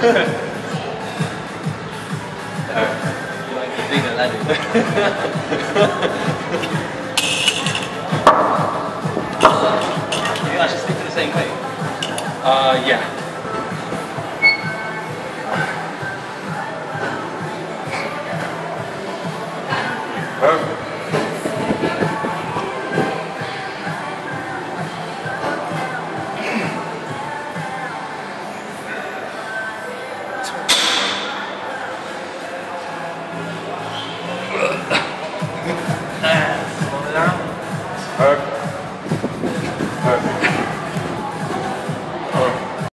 Like the thing that landed. Maybe I should stick to the same weight. Yeah.